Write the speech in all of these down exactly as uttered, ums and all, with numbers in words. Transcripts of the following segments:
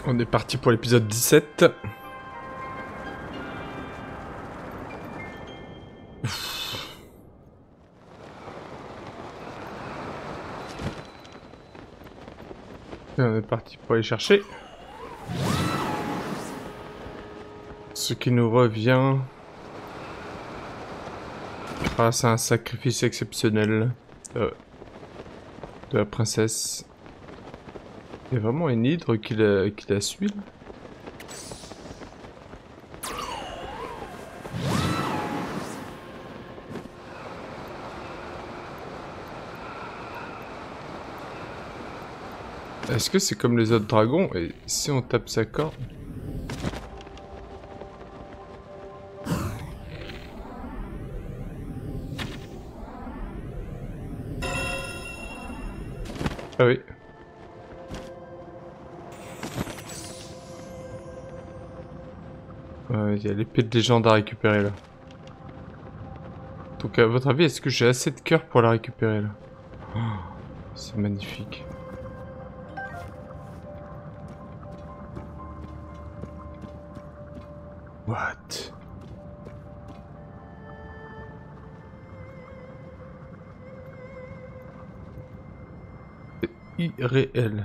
On est parti pour l'épisode dix-sept. Et on est parti pour aller chercher ce qui nous revient grâce à un sacrifice exceptionnel de, de la princesse. Il y a vraiment une hydre qui la, qui la suit là. Est-ce que c'est comme les autres dragons et si on tape sa corde? Ah oui. Il y a l'épée de légende à récupérer là. Donc à votre avis, est-ce que j'ai assez de cœur pour la récupérer là? Oh, c'est magnifique. What? C'est irréel.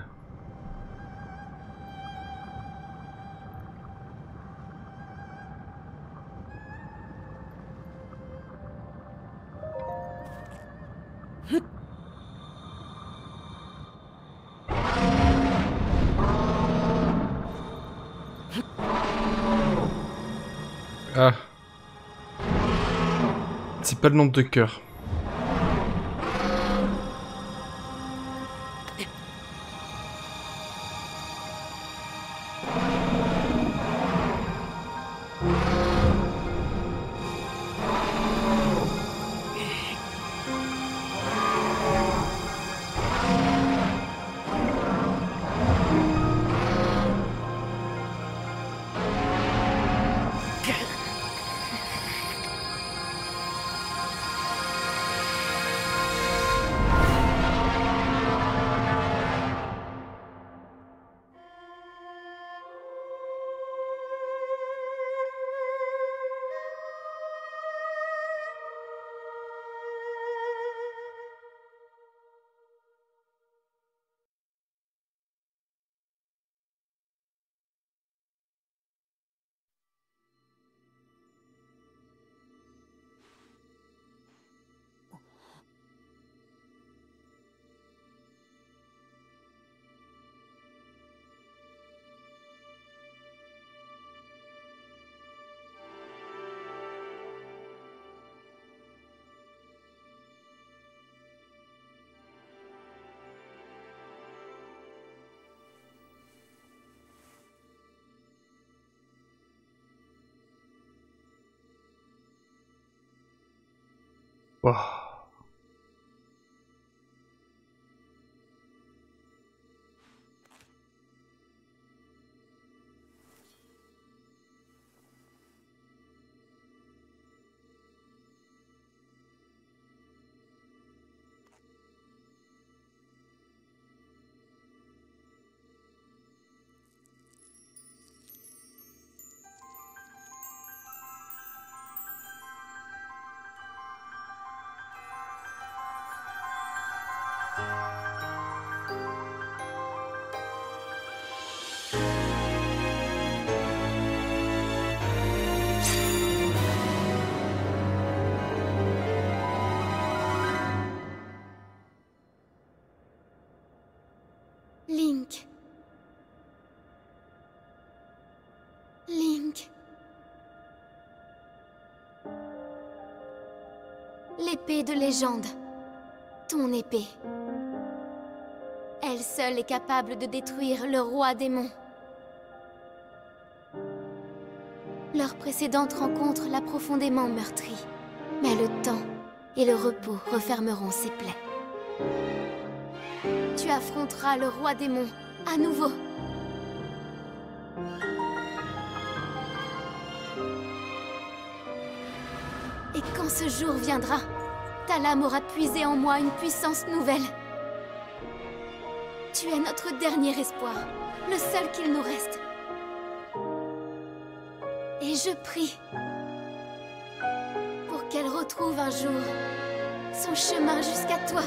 Ah. C'est pas le nombre de cœurs. Wow. Link. Link. L'épée de légende. Ton épée. Elle seule est capable de détruire le roi démon. Leur précédente rencontre l'a profondément meurtri. Mais le temps et le repos refermeront ses plaies. Tu affronteras le roi démon, à nouveau. Et quand ce jour viendra, ta lame aura puisé en moi une puissance nouvelle. Tu es notre dernier espoir, le seul qu'il nous reste. Et je prie pour qu'elle retrouve un jour son chemin jusqu'à toi.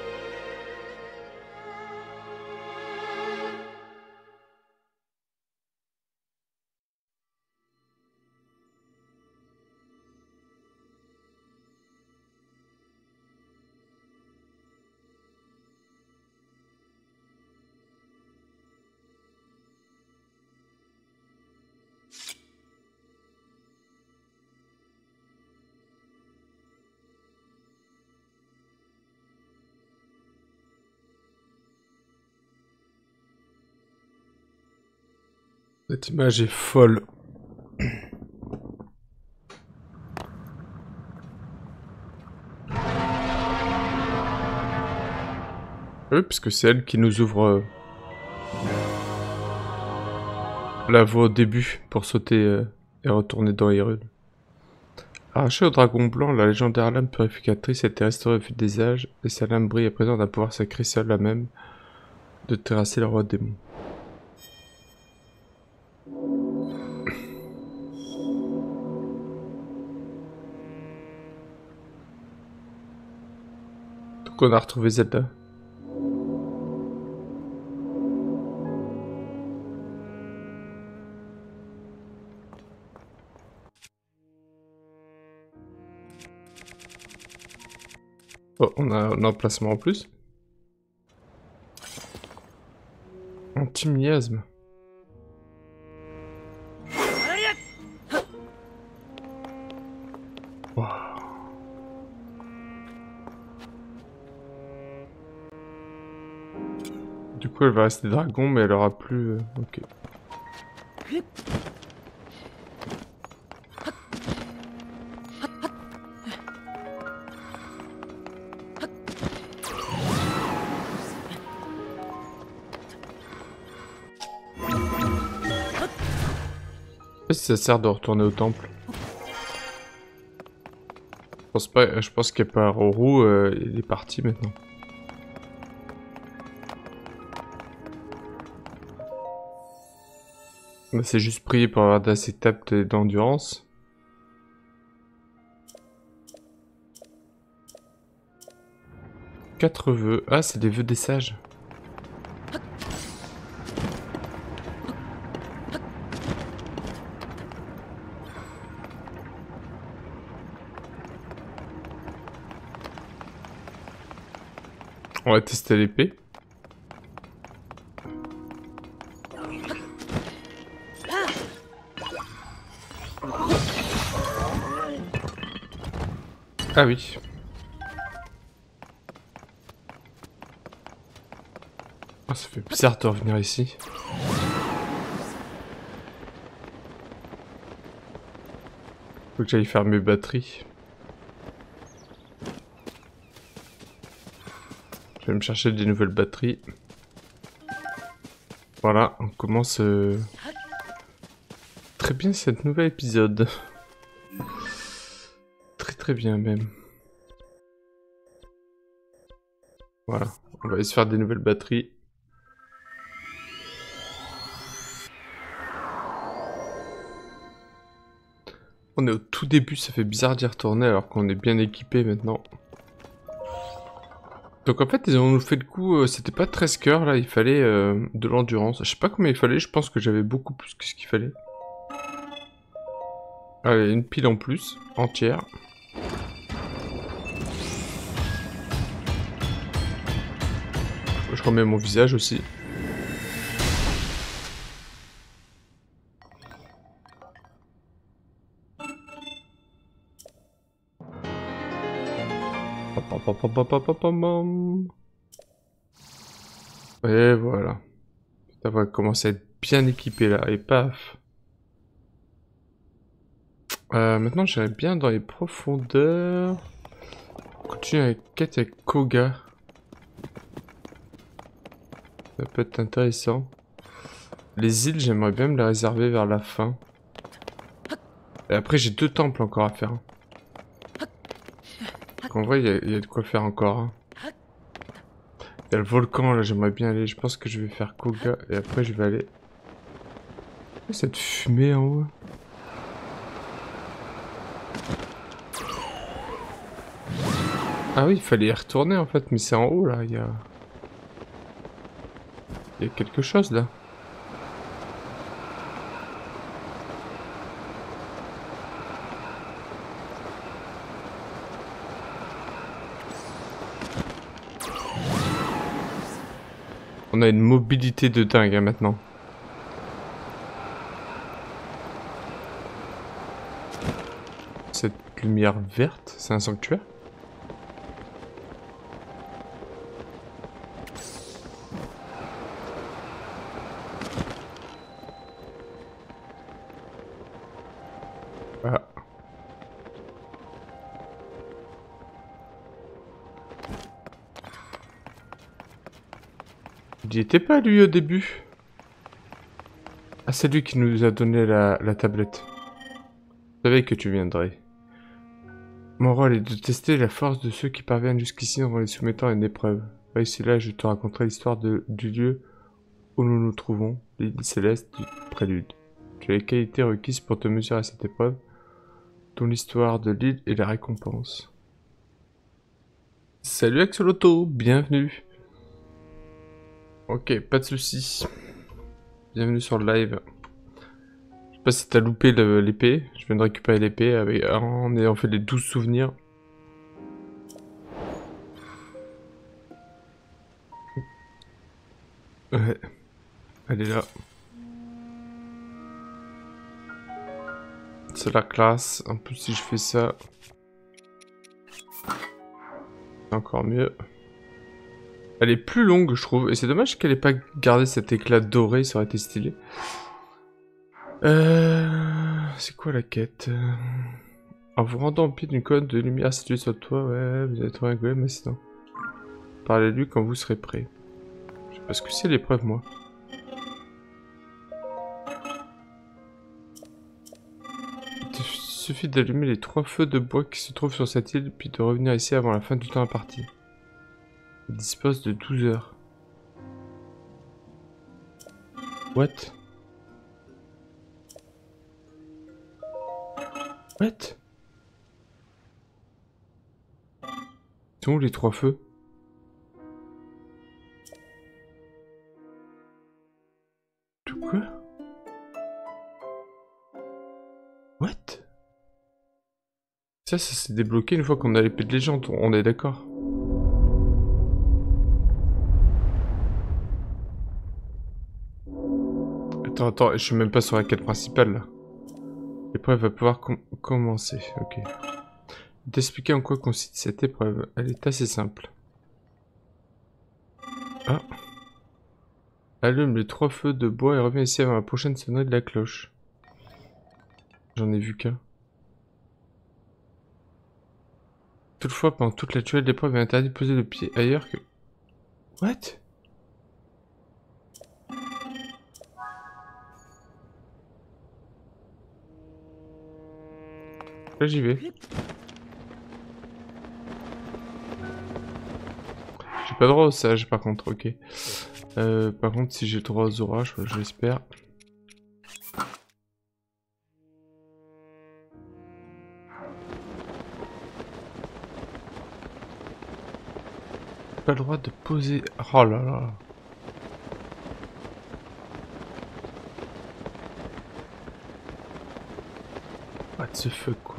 Cette image est folle. Oui, parce que c'est elle qui nous ouvre euh, la voie au début pour sauter euh, et retourner dans Hyrule. Arrachée au dragon blanc, la légendaire lame purificatrice a été restaurée au fil des âges, et sa lame brille à présent d'un pouvoir sacré seul à même de terrasser le roi démon. Donc on a retrouvé Zelda. Oh, on a un emplacement en plus. Anti-miasme. Wow. Du coup, elle va rester dragon, mais elle aura plus... Euh... Ok. Je sais pas si ça sert de retourner au temple. Je pense pas, je pense qu'il n'y a pas Roru, euh, il est parti maintenant. C'est juste prier pour avoir d'assez tapt d'endurance. Quatre vœux. Ah, c'est des vœux des sages. On va tester l'épée. Ah oui. Oh, ça fait bizarre de revenir ici. Faut que j'aille faire mes batteries. Je vais me chercher des nouvelles batteries. Voilà, on commence euh... très bien cet nouvel épisode. Très très bien même. Voilà, on va aller se faire des nouvelles batteries. On est au tout début, ça fait bizarre d'y retourner alors qu'on est bien équipé maintenant. Donc en fait, ils ont fait le coup, euh, c'était pas treize cœurs là, il fallait euh, de l'endurance. Je sais pas combien il fallait, je pense que j'avais beaucoup plus que ce qu'il fallait. Allez, une pile en plus, entière. Je remets mon visage aussi. Et voilà. Ça va commencer à être bien équipé là, et paf. Euh, maintenant j'irai bien dans les profondeurs. On continue avec quête avec Koga. Ça peut être intéressant. Les îles, j'aimerais bien me les réserver vers la fin. Et après j'ai deux temples encore à faire. Donc, en vrai, il y, y a de quoi faire encore. Hein. Il y a le volcan là, j'aimerais bien aller. Je pense que je vais faire Koga et après je vais aller. Cette fumée en haut. Ah oui, il fallait y retourner en fait, mais c'est en haut là, il y a... Il y a quelque chose là. On a une mobilité de dingue hein, maintenant. Cette lumière verte, c'est un sanctuaire? Ah. Il n'y était pas lui au début. Ah, c'est lui qui nous a donné la, la tablette. Je savais que tu viendrais. Mon rôle est de tester la force de ceux qui parviennent jusqu'ici en les soumettant à une épreuve. Ici là, je te raconterai l'histoire du lieu où nous nous trouvons, l'île céleste du prélude. Tu as les qualités requises pour te mesurer à cette épreuve, dont l'histoire de l'île et la récompense. Salut Axolotl, bienvenue. Ok, pas de soucis. Bienvenue sur le live. Je sais pas si t'as loupé l'épée. Je viens de récupérer l'épée avec en ayant fait les douze souvenirs. Ouais. Elle est là. C'est la classe. En plus, si je fais ça, c'est encore mieux. Elle est plus longue, je trouve. Et c'est dommage qu'elle ait pas gardé cet éclat doré. Ça aurait été stylé. Euh... C'est quoi la quête? En vous rendant au pied d'une colonne de lumière située sur le toit, ouais, vous allez trouver un golem assistant. Parlez-lui quand vous serez prêt. Je sais pas ce que c'est l'épreuve, moi. Il suffit d'allumer les trois feux de bois qui se trouvent sur cette île, puis de revenir ici avant la fin du temps imparti. Il dispose de douze heures. What? What? C'est où les trois feux? Tout quoi? What? Ça, ça s'est débloqué une fois qu'on a l'épée de légende, on est d'accord. Attends, attends, je suis même pas sur la quête principale là. L'épreuve va pouvoir com commencer, ok. D'expliquer en quoi consiste cette épreuve. Elle est assez simple. Ah. Allume les trois feux de bois et reviens ici avant la prochaine sonnerie de la cloche. J'en ai vu qu'un. Toutefois, pendant toute la durée de l'épreuve, il est interdit de poser le pied ailleurs que... What? Là, j'y vais. J'ai pas droit au sage, par contre, ok. Euh, par contre, si j'ai droit aux orages, je l'espère. Pas le droit de poser... Oh là là. What the fuck, quoi.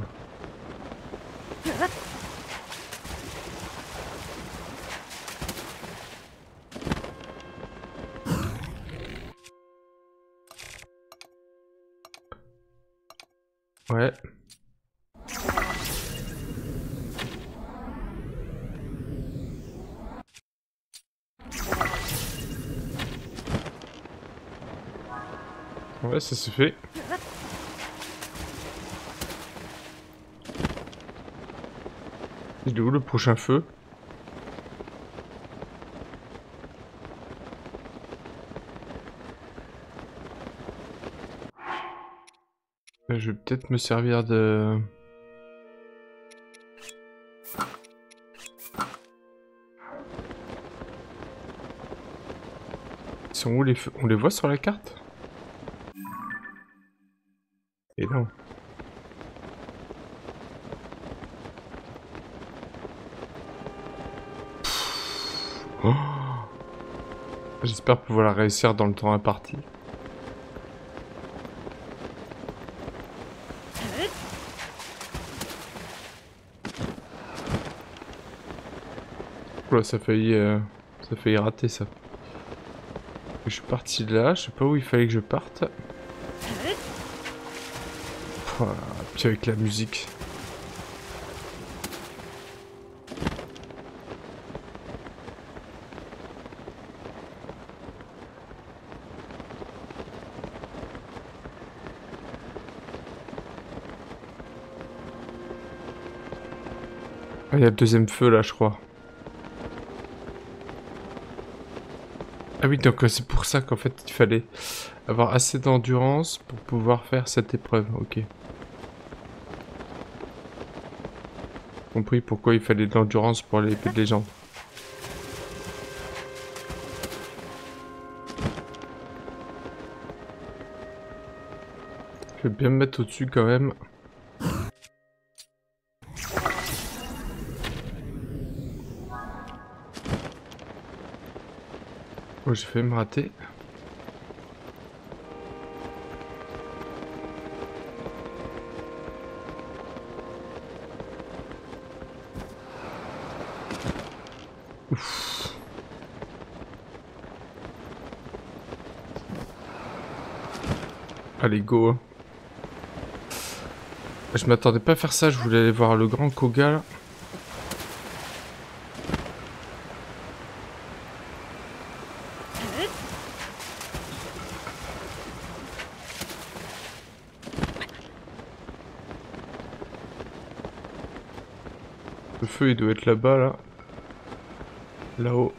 Ouais. Ouais, ça se fait. Il est où le prochain feu? Je vais peut-être me servir de... Ils sont où les feux? On les voit sur la carte? Et non. Oh, j'espère pouvoir la réussir dans le temps imparti. Oula, ça a failli, euh, ça a failli rater ça. Je suis parti de là, je sais pas où il fallait que je parte. Oh, puis avec la musique. Ah, il y a le deuxième feu là, je crois. Ah oui, donc c'est pour ça qu'en fait il fallait avoir assez d'endurance pour pouvoir faire cette épreuve, ok. Compris pourquoi il fallait de l'endurance pour l'épée de légende. Je vais bien me mettre au-dessus quand même. Oh, j'ai failli me rater. Ouf. Allez, go. Je m'attendais pas à faire ça, je voulais aller voir le grand Koga là. Le feu il doit être là-bas là. Là-haut.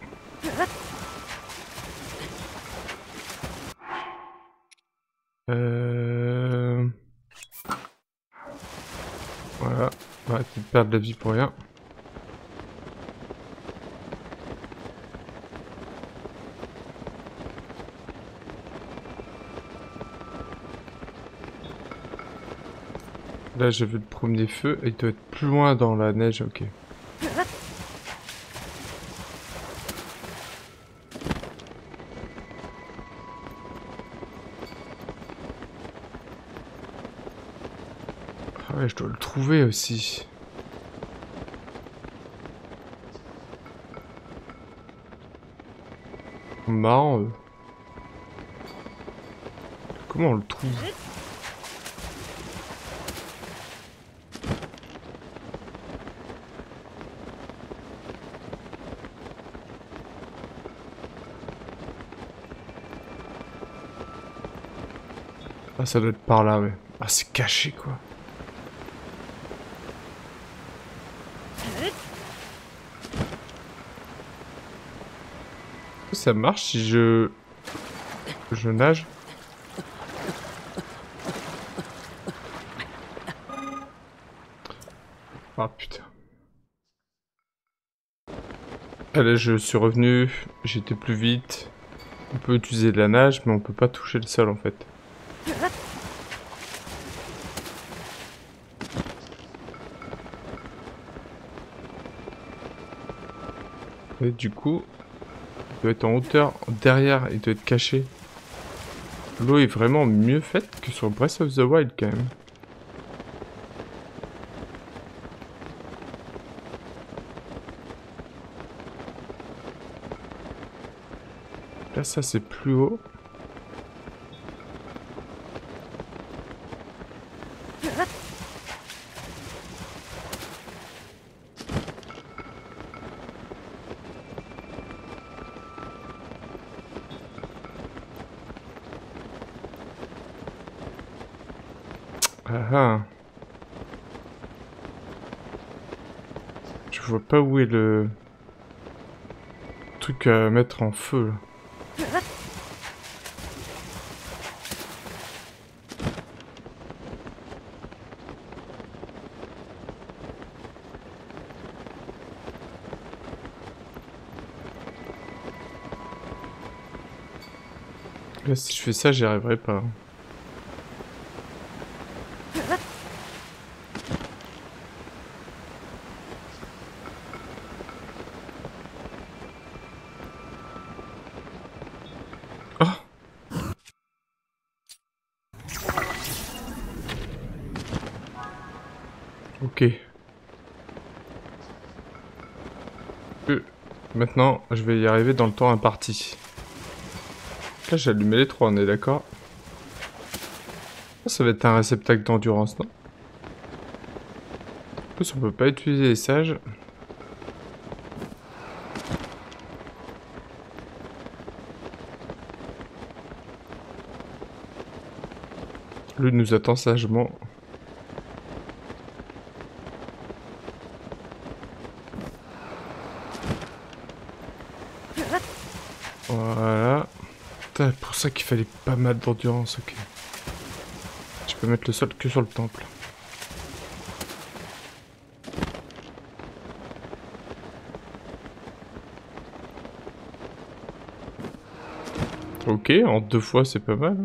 Euh... Voilà. On va arrêter de perdre la vie pour rien. Là j'ai vu le premier feu et il doit être plus loin dans la neige, ok. Ah ouais, je dois le trouver aussi. Marrant. Euh. Comment on le trouve? Ah, ça doit être par là, ouais. Ah, c'est caché, quoi. Ça marche si je... Je nage? Ah, putain. Allez, je suis revenu. J'étais plus vite. On peut utiliser de la nage, mais on peut pas toucher le sol, en fait. Et du coup, il doit être en hauteur, derrière, il doit être caché. L'eau est vraiment mieux faite que sur Breath of the Wild quand même. Là, ça c'est plus haut. Ah ah. Je vois pas où est le truc à mettre en feu là. Là, si je fais ça, j'y arriverai pas. Ok. Euh, Maintenant, je vais y arriver dans le temps imparti. Là, j'ai allumé les trois, on est d'accord? Ça va être un réceptacle d'endurance, non? En plus, on peut pas utiliser les sages. Lui nous attend sagement. Voilà. C'est pour ça qu'il fallait pas mal d'endurance, ok. Je peux mettre le sol que sur le temple. Ok, en deux fois c'est pas mal.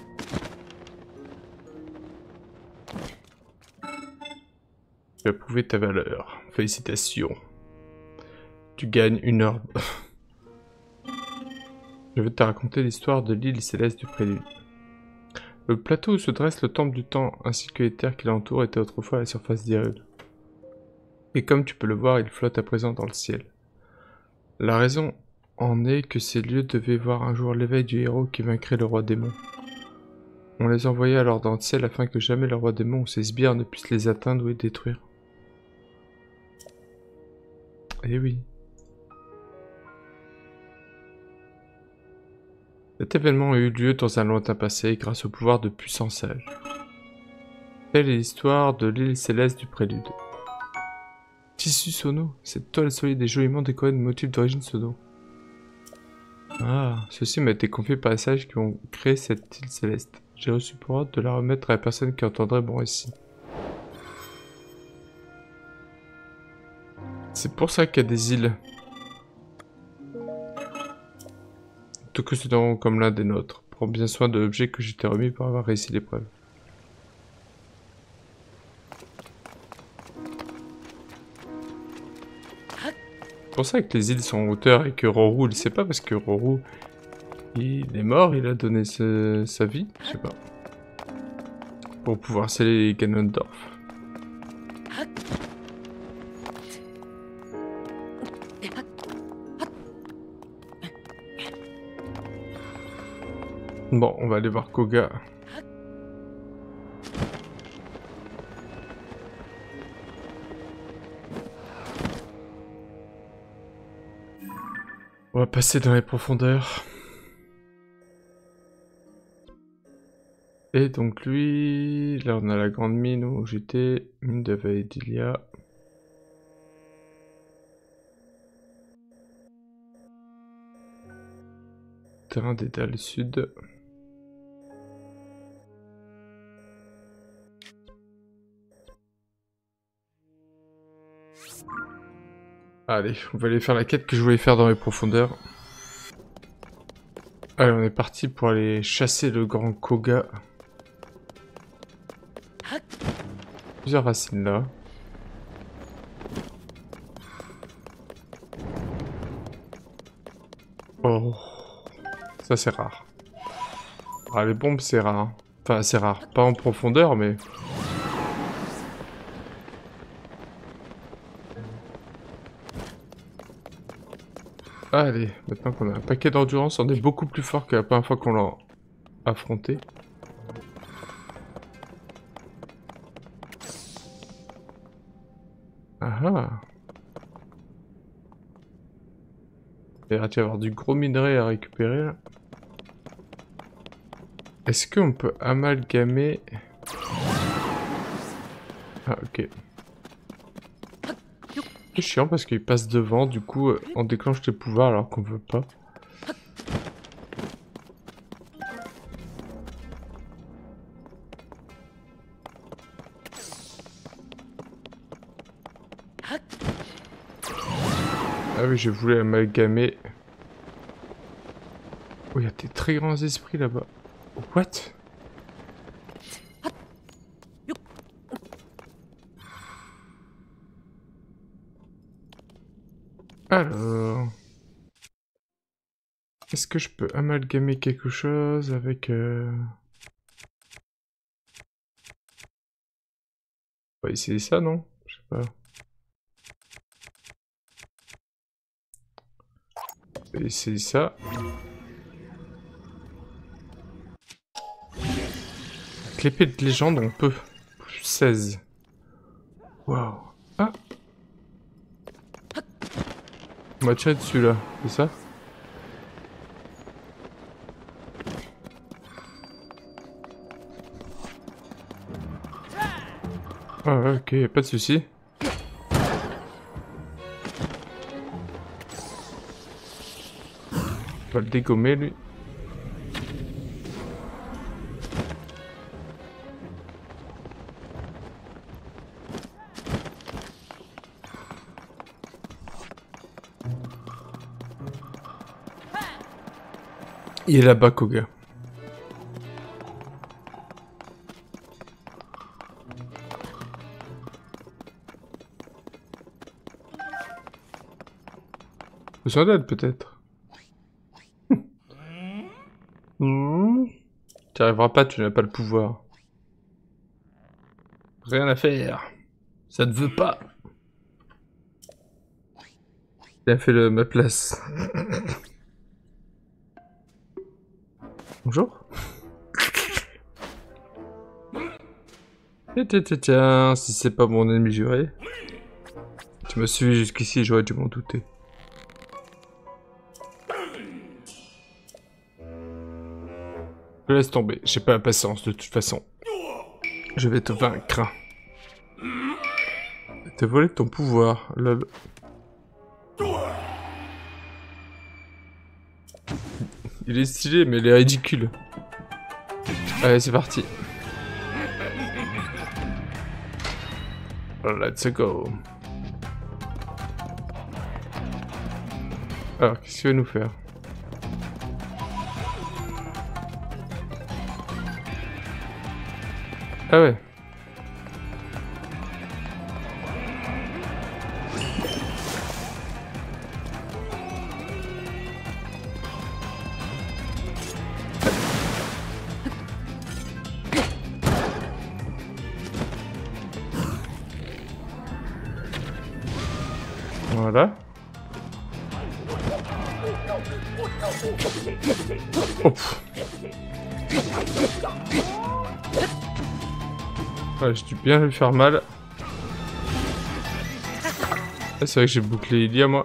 Tu as prouvé ta valeur. Félicitations. Tu gagnes une herbe. Je vais te raconter l'histoire de l'île céleste du Prélude. Le plateau où se dresse le temple du temps ainsi que les terres qui l'entourent était autrefois à la surface d'Hyrule. Et comme tu peux le voir, il flotte à présent dans le ciel. La raison en est que ces lieux devaient voir un jour l'éveil du héros qui vaincrait le roi démon. On les envoyait alors dans le ciel afin que jamais le roi démon ou ses sbires ne puissent les atteindre ou les détruire. Eh oui. Cet événement a eu lieu dans un lointain passé grâce au pouvoir de puissants sages. Telle est l'histoire de l'île céleste du Prélude. Tissu sono, cette toile solide et joliment décorée de motifs d'origine sono. Ah, ceci m'a été confié par les sages qui ont créé cette île céleste. J'ai reçu pour ordre de la remettre à la personne qui entendrait mon récit. C'est pour ça qu'il y a des îles. Tout que ce nom comme l'un des nôtres. Prends bien soin de l'objet que je t'ai remis pour avoir réussi l'épreuve. C'est pour ça que les îles sont en hauteur et que Rorou il sait pas parce que Rorou il est mort, il a donné ce, sa vie, je sais pas. Pour pouvoir sceller Ganondorf. Bon, on va aller voir Koga. On va passer dans les profondeurs. Et donc lui, là on a la grande mine où j'étais, mine de Vaedilia. Terrain des dalles sud. Allez, on va aller faire la quête que je voulais faire dans les profondeurs. Allez, on est parti pour aller chasser le grand Koga. Plusieurs racines là. Oh, ça c'est rare. Ah, les bombes c'est rare. Enfin, c'est rare. Pas en profondeur, mais... Allez, maintenant qu'on a un paquet d'endurance, on est beaucoup plus fort que la première fois qu'on l'a affronté. Ah ah. Il va y avoir du gros minerai à récupérer là. Est-ce qu'on peut amalgamer... Ah ok. C'est chiant parce qu'il passe devant, du coup euh, on déclenche les pouvoirs alors qu'on veut pas. Ah oui, je voulais amalgamer. Oh, il y a des très grands esprits là-bas. What? Alors... Est-ce que je peux amalgamer quelque chose avec... Euh... On va essayer ça, non? Je sais pas. On va essayer ça. Avec l'épée de légende, on peut. Plus seize. Waouh. Ah! On va tirer dessus là, c'est ça? Ah ouais, ok, y'a pas de souci. On va le dégommer lui. Il est là-bas, Koga. Besoin d'aide peut-être. Mmh. Tu arriveras pas, tu n'as pas le pouvoir. Rien à faire. Ça ne veut pas. Il a fait le, ma place. Bonjour. Et tiens, tiens, tiens, si c'est pas mon ennemi juré. Tu m'as suivi jusqu'ici, j'aurais dû m'en douter. Je laisse tomber, j'ai pas la patience de toute façon. Je vais te vaincre. T'as volé ton pouvoir, lol. Il est stylé, mais il est ridicule. Allez, c'est parti. Let's go. Alors, qu'est-ce qu'il va nous faire? Ah ouais. Voilà. Oh. Ouais, j'ai dû bien lui faire mal. Ah, c'est vrai que j'ai bouclé il y a moi.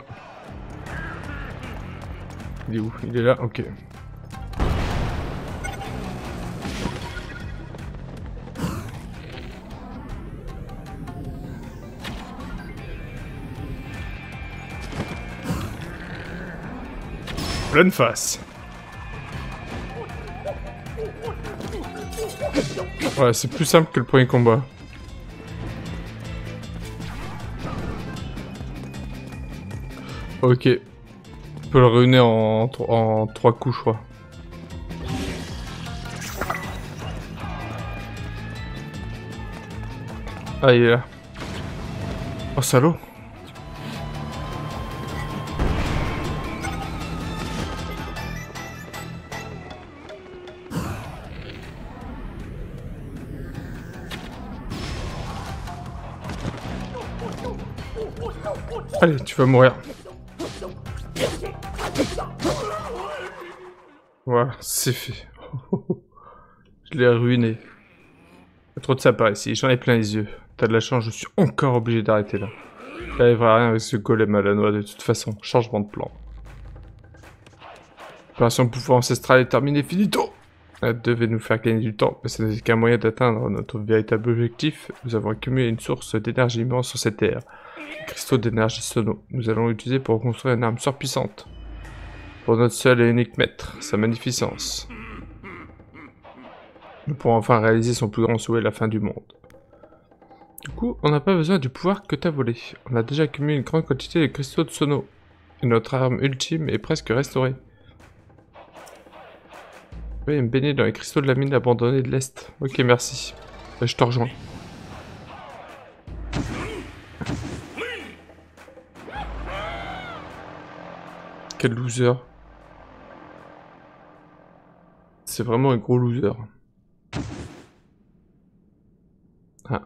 Il est où? Il est là, ok. Pleine face. Ouais, c'est plus simple que le premier combat. Ok. On peut le ruiner en, en trois coups, je crois. Ah, il est là. Oh, salaud. Allez, tu vas mourir. Voilà, c'est fait. Je l'ai ruiné. Il y a trop de ça par ici, j'en ai plein les yeux. T'as de la chance, je suis encore obligé d'arrêter là. Il n'arrivera rien avec ce golem à la noix de toute façon. Changement de plan. L'opération pouvoir ancestral est terminée, finito. Elle devait nous faire gagner du temps, mais ce n'est qu'un moyen d'atteindre notre véritable objectif. Nous avons accumulé une source d'énergie immense sur cette terre. Les cristaux d'énergie Sono. Nous allons l'utiliser pour construire une arme surpuissante. Pour notre seul et unique maître, sa magnificence. Nous pourrons enfin réaliser son plus grand souhait, la fin du monde. Du coup, on n'a pas besoin du pouvoir que t'as volé. On a déjà accumulé une grande quantité de cristaux de Sono. Et notre arme ultime est presque restaurée. Oui, me baigner dans les cristaux de la mine abandonnée de l'Est. Ok, merci. Bah, je te rejoins. Quel loser. C'est vraiment un gros loser. Ah.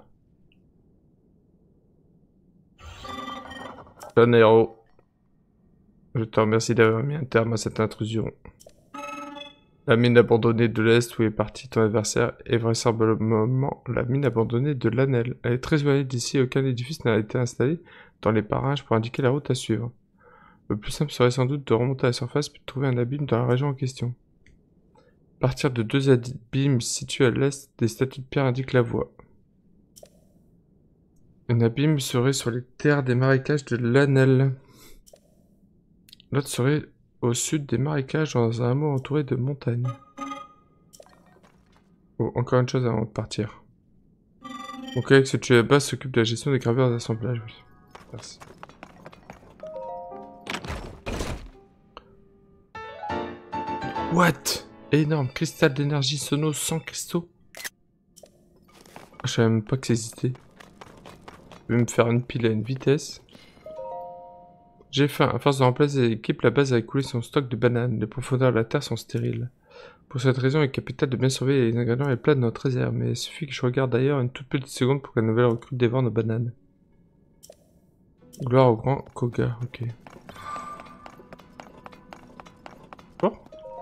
Bon héros. Je te remercie d'avoir mis un terme à cette intrusion. La mine abandonnée de l'Est où est parti ton adversaire est vraisemblablement la mine abandonnée de l'Anel. Elle est très éloignée d'ici et aucun édifice n'a été installé dans les parages pour indiquer la route à suivre. Le plus simple serait sans doute de remonter à la surface puis de trouver un abîme dans la région en question. À partir de deux abîmes situés à l'Est, des statues de pierre indiquent la voie. Un abîme serait sur les terres des marécages de l'Anel. L'autre serait au sud des marécages dans un hameau entouré de montagnes. Oh, encore une chose avant de partir. Mon collègue se tue là-bas s'occupe de la gestion des gravures d'assemblage. Oui. Merci. What? Énorme cristal d'énergie sono sans cristaux. Je savais même pas que ça existait. Je vais me faire une pile à une vitesse. J'ai faim. À force de remplacer l'équipe, la base a écoulé son stock de bananes. Les profondeurs de la terre sont stériles. Pour cette raison, il est capital de bien surveiller les ingrédients et les plats de notre réserve. Mais il suffit que je regarde d'ailleurs une toute petite seconde pour que la nouvelle recrue dévore nos bananes. Gloire au grand Koga. Ok. Bon.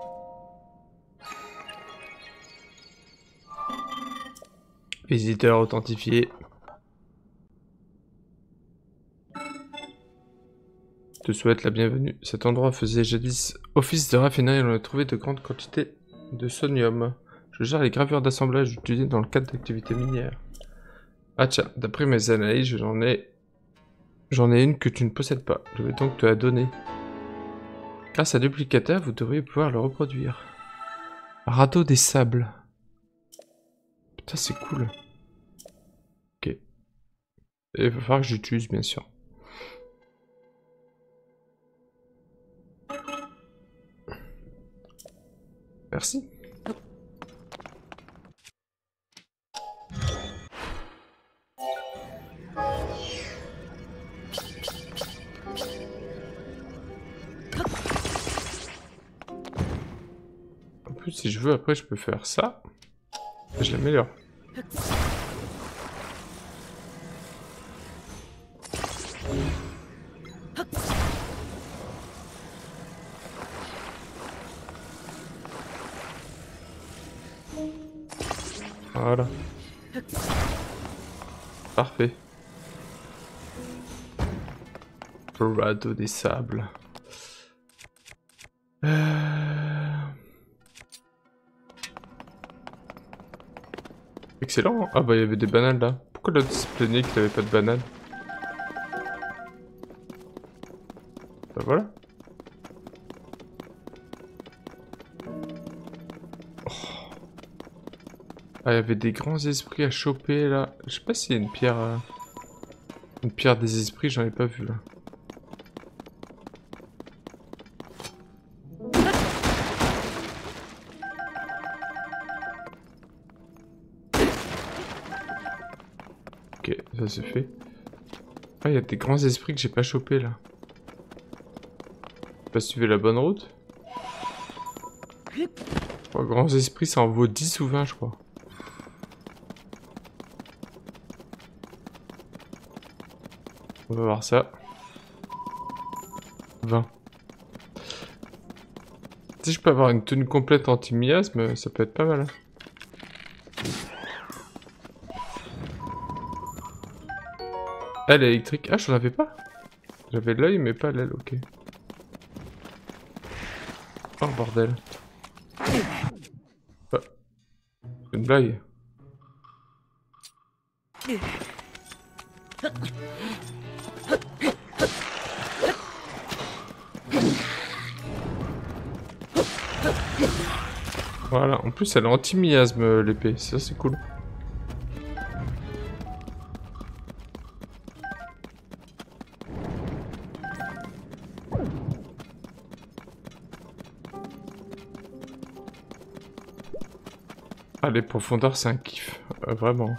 Visiteur authentifié. Te souhaite la bienvenue. Cet endroit faisait jadis office de raffinerie et on a trouvé de grandes quantités de sonium. Je gère les gravures d'assemblage utilisées dans le cadre d'activités minières. Ah tiens, d'après mes analyses, j'en ai... J'en ai une que tu ne possèdes pas. Je vais donc te la donner. Grâce à Duplicata, vous devriez pouvoir le reproduire. Radeau des sables. Putain, c'est cool. Ok. Et il va falloir que j'utilise, bien sûr. Merci. En plus, si je veux, après, je peux faire ça. Et je l'améliore. Voilà. Parfait. Radeau des sables. Euh... Excellent. Ah bah il y avait des bananes là. Pourquoi l'autre se plaignait qu'il avait pas de bananes? Bah voilà. Ah, il y avait des grands esprits à choper là. Je sais pas s'il y a une pierre... Euh... Une pierre des esprits, j'en ai pas vu là. Ok, ça c'est fait. Ah, il y a des grands esprits que j'ai pas chopé là. J'ai pas suivi la bonne route. Oh, grands esprits, ça en vaut dix ou vingt, je crois. On va voir ça. vingt. Si je peux avoir une tenue complète anti-miasme, ça peut être pas mal. Hein. Elle est électrique. Ah, j'en avais pas. J'avais l'œil, mais pas l'aile, ok. Oh, bordel. Oh. C'est une blague. Voilà, en plus elle est anti-miasme l'épée, ça c'est cool. Ah, les profondeurs, c'est un kiff. Euh, vraiment.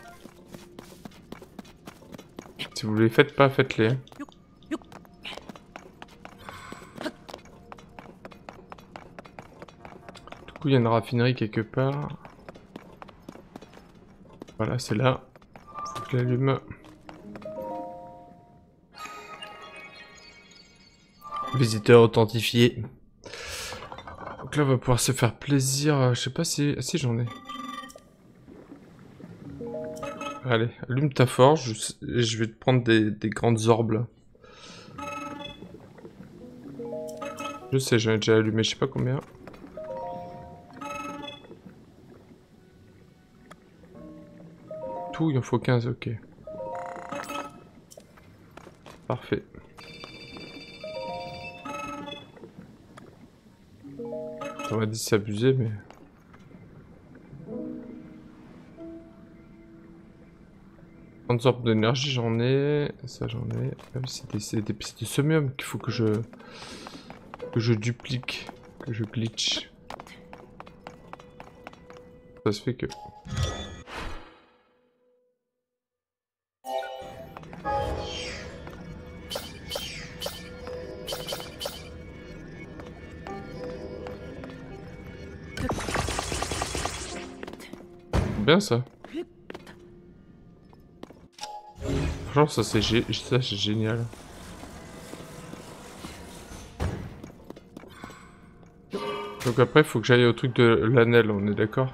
Si vous les faites pas, faites-les. Hein. Du coup, il y a une raffinerie quelque part. Voilà, c'est là. Faut que je l'allume. Visiteur authentifié. Donc là, on va pouvoir se faire plaisir. Je sais pas si... Si, j'en ai. Allez, allume ta forge. Je, je vais te prendre des, des grandes orbes, là. Je sais, j'en ai déjà allumé, je sais pas combien. Tout, il en faut quinze, ok. Parfait. On m'a dit s'abuser, mais... trente orbes d'énergie, j'en ai. Ça, j'en ai. Même si c'est des, des, des sommium qu'il faut que je... Que je duplique. Que je glitch. Ça se fait que... Bien ça. Franchement, ça c'est gé... ça, c'est génial. Donc après, il faut que j'aille au truc de l'anel, on est d'accord?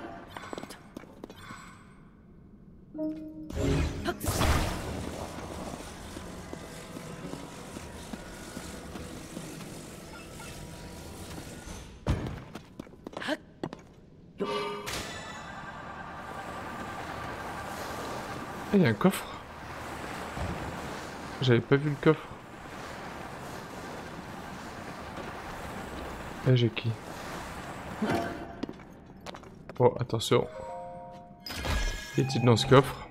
Ah, il y a un coffre. J'avais pas vu le coffre. Ah, j'ai qui? Oh, attention. Qu'y a-t-il dans ce coffre?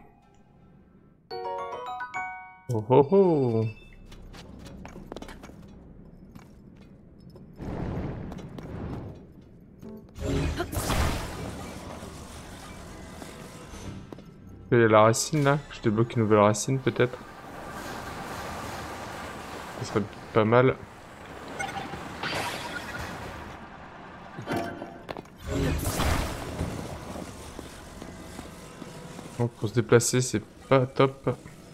Oh oh oh! Il y a la racine là, je débloque une nouvelle racine peut-être. Ça serait pas mal. Donc pour se déplacer c'est pas top.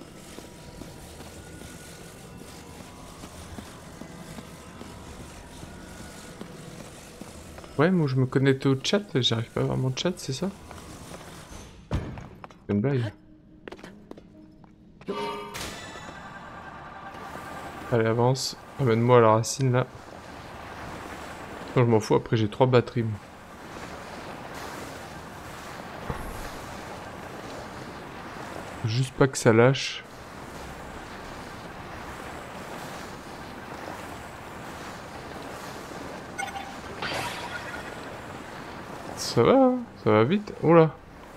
Ouais, moi je me connecte au chat, j'arrive pas à voir mon chat, c'est ça? C'est une blague. Allez, avance. Amène-moi à la racine là. Non, je m'en fous, après j'ai trois batteries. Moi. Juste pas que ça lâche. Ça va, hein, ça va vite. Oula.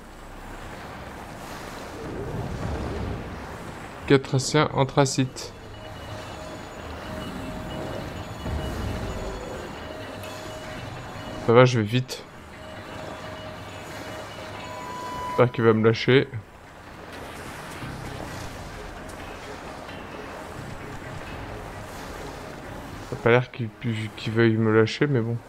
Catracien anthracite. Ça va, je vais vite. J'espère qu'il va me lâcher. Ça n'a pas l'air qu'il qu'il veuille me lâcher, mais bon.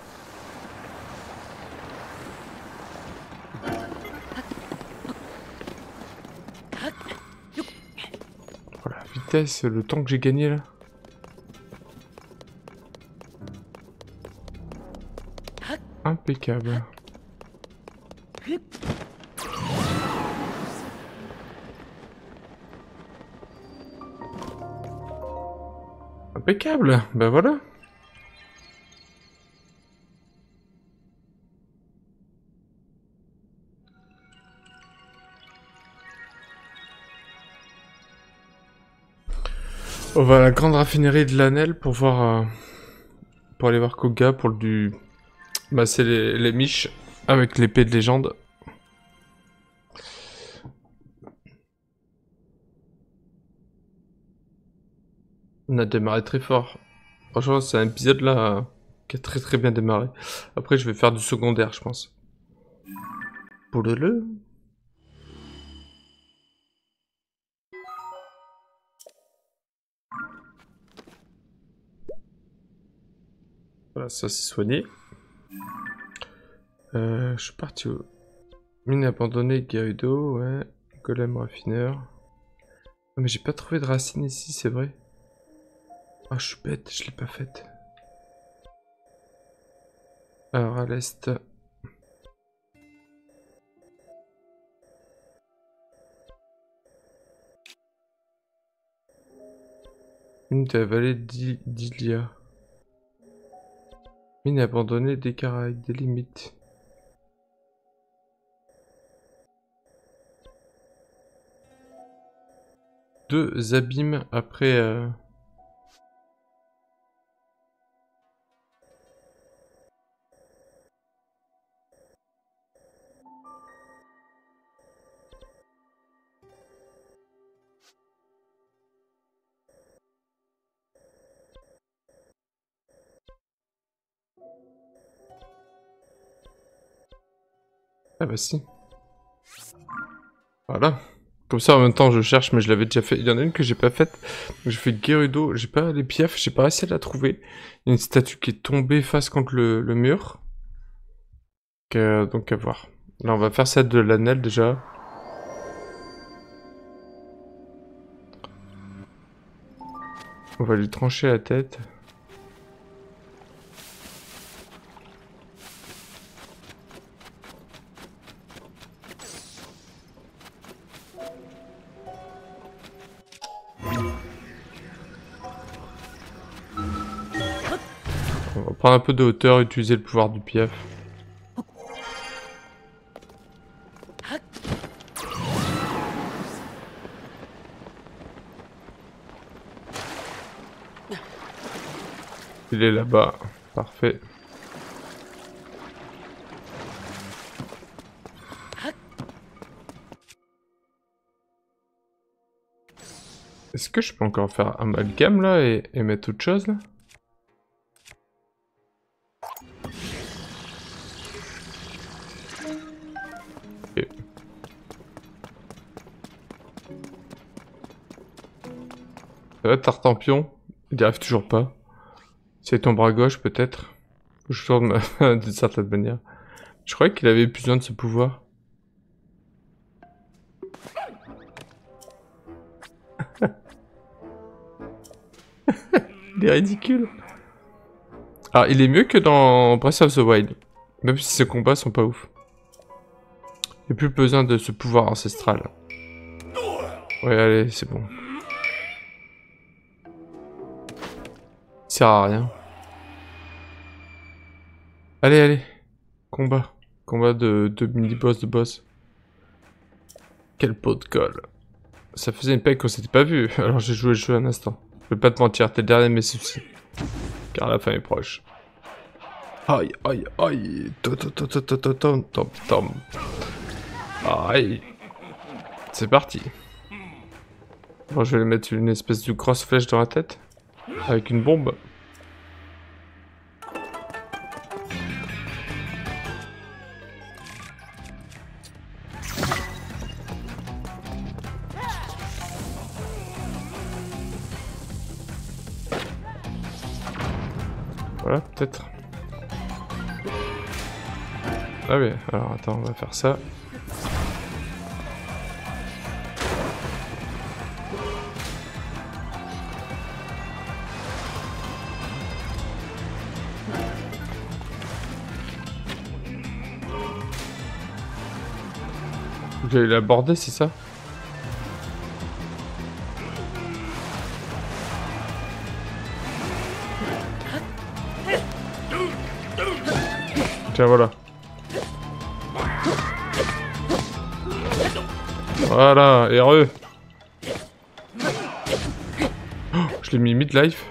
Voilà, vitesse, le temps que j'ai gagné là. Impeccable. Impeccable, ben voilà. On va à la grande raffinerie de l'Anel pour voir... Euh, pour aller voir Koga pour du... masser les, les miches avec l'épée de légende. On a démarré très fort. Franchement, c'est un épisode là euh, qui a très très bien démarré. Après, je vais faire du secondaire, je pense. Pouloulou. Voilà, ça c'est soigné. Euh, je suis parti où? Mine abandonnée, Gerudo, ouais. Golem raffineur. Oh, mais j'ai pas trouvé de racine ici, c'est vrai. Ah, je suis bête, je l'ai pas faite. Alors, à l'est. Mine de la vallée d'Ilia. Mine abandonnée des Caraïbes, des limites. Deux abîmes après... Euh... Ah bah si. Voilà. Comme ça en même temps je cherche mais je l'avais déjà fait. Il y en a une que j'ai pas faite. J'ai fait Gerudo. J'ai pas les piafs, j'ai pas réussi à la trouver. Il y a une statue qui est tombée face contre le, le mur. Donc, euh, donc à voir. Là on va faire celle de l'Anel déjà. On va lui trancher la tête. On va prendre un peu de hauteur et utiliser le pouvoir du piaf. Il est là-bas. Parfait. Est-ce que je peux encore faire un amalgame là et, et mettre autre chose là? Okay. Ça va, Tartampion? Il n'y arrive toujours pas. C'est ton bras gauche peut-être? Je tourne d'une certaine manière. Je croyais qu'il avait plus besoin de ce pouvoir. Il est ridicule. Ah, il est mieux que dans Breath of the Wild. Même si ses combats sont pas ouf. Il n'y a plus besoin de ce pouvoir ancestral. Ouais, allez, c'est bon. Il sert à rien. Allez, allez. Combat. Combat de, de mini-boss de boss. Quel pot de colle. Ça faisait une paix qu'on s'était pas vu, alors j'ai joué le jeu un instant. Je vais pas te mentir, t'es le dernier de mes soucis. Car la fin est proche. Aïe, aïe, aïe. Tom, tom, tom, tom, tom, tom, tom. Aïe. C'est parti. Bon, je vais lui mettre une espèce de grosse flèche dans la tête. Avec une bombe. Voilà, peut-être. Ah oui, alors attends, on va faire ça. Vous allez l'aborder, c'est ça? Tiens, voilà. Voilà, heureux. Oh, je l'ai mis mid-life.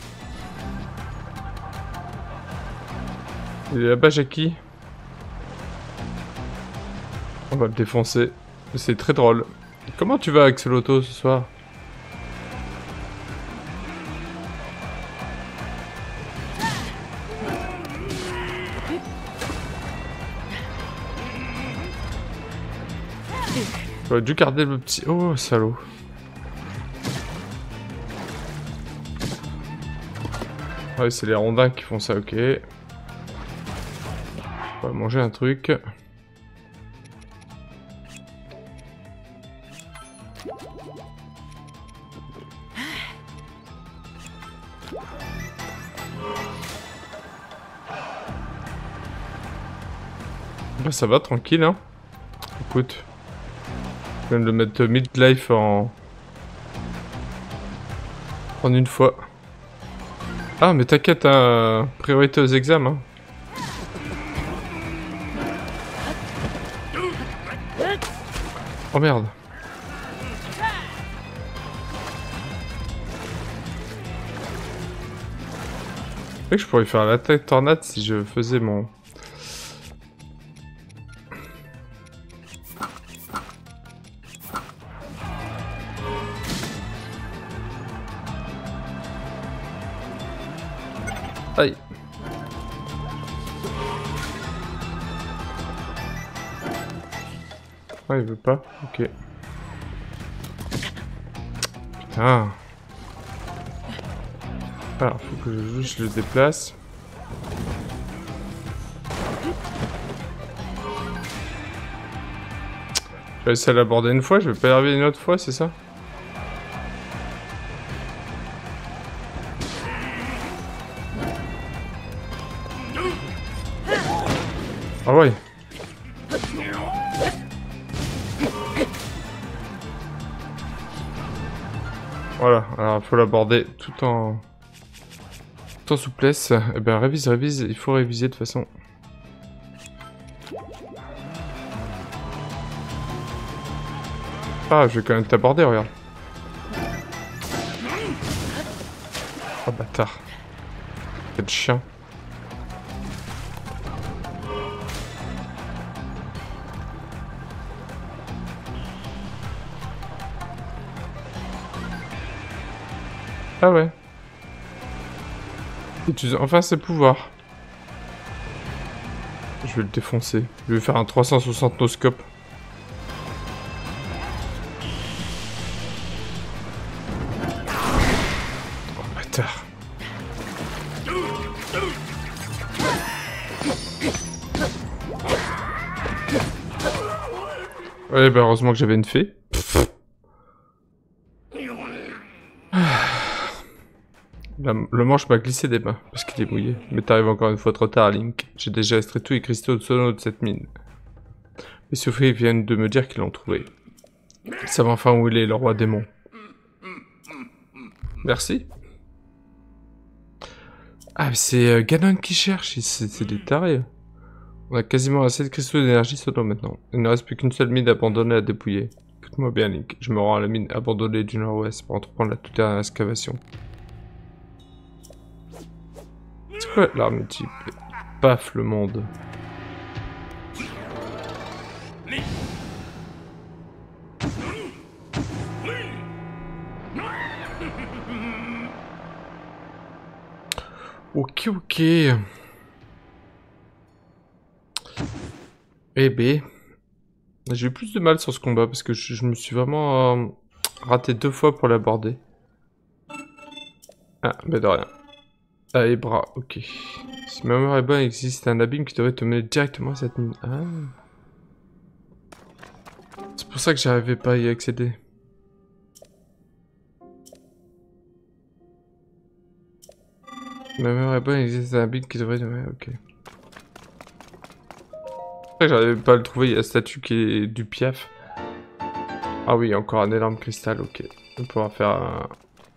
Il est là-bas, Jackie. On va le défoncer. C'est très drôle. Comment tu vas, Axolotl, ce soir? J'aurais dû garder le petit... Oh, salaud. Ouais, c'est les rondins qui font ça, ok. On va manger un truc. Bah, ça va, tranquille, hein. Écoute. Je viens de le mettre midlife en... en une fois. Ah, mais t'inquiète, hein, priorité aux examens. Oh merde. Je sais que je pourrais faire l'attaque tornade si je faisais mon... Aïe. Ah, il veut pas. Ok. Putain. Alors, faut que je juste le déplace. J'ai réussi à l'aborder une fois, je vais pas y arriver une autre fois, c'est ça? Ah ouais. Voilà, alors il faut l'aborder tout en... tout en souplesse. Eh ben révise, révise, il faut réviser de toute façon. Ah, je vais quand même t'aborder, regarde. Oh bâtard. Quel chien. Ah ouais. Il utilise enfin ses pouvoirs. Je vais le défoncer. Je vais faire un trois cent soixante no-scope. Oh bâtard. Ouais, bah heureusement que j'avais une fée. La, le manche m'a glissé des mains, parce qu'il est mouillé. Mais t'arrives encore une fois trop tard, Link. J'ai déjà extrait tous les cristaux de sono de cette mine. Les Sophie viennent de me dire qu'ils l'ont trouvé. Ils savent enfin où il est, le roi démon. Merci. Ah, mais c'est euh, Ganon qui cherche, c'est des tarés. On a quasiment assez de cristaux d'énergie sono maintenant. Il ne reste plus qu'une seule mine abandonnée à dépouiller. Écoute-moi bien, Link. Je me rends à la mine abandonnée du nord-ouest pour entreprendre la toute dernière excavation. C'est quoi l'arme multiple? Paf le monde. Ok, ok. Eh ben, j'ai eu plus de mal sur ce combat parce que je, je me suis vraiment euh, raté deux fois pour l'aborder. Ah, mais de rien. Ah, les bras, ok. Si ma mémoire est bonne, il existe un abîme qui devrait te mener directement à cette mine. Ah. C'est pour ça que j'arrivais pas à y accéder. Ma mémoire est bonne, il existe un abîme qui devrait... Ouais, ok. J'arrivais pas à le trouver, il y a la statue qui est du Piaf. Ah oui, encore un énorme cristal, ok. On va pouvoir faire un...